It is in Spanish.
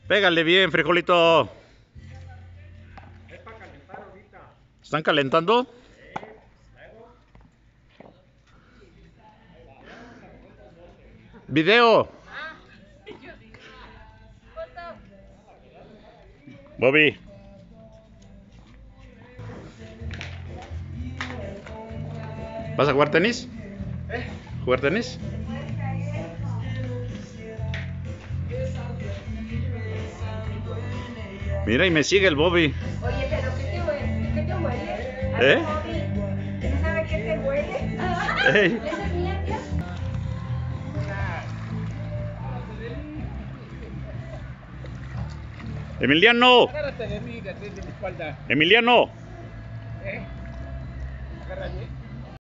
Pégale bien, frijolito. Es para calentar ahorita. ¿Están calentando? Video. Bobby. ¿Vas a jugar tenis? ¿Jugar tenis? Mira, y me sigue el Bobby. Oye, pero ¿qué te huele? ¿Eh? Bobby, ¿no sabe qué te huele? Ey. ¿Esa es mía, tía? Emiliano. Agárrate de mí, de mi espalda. Emiliano. Agárrate.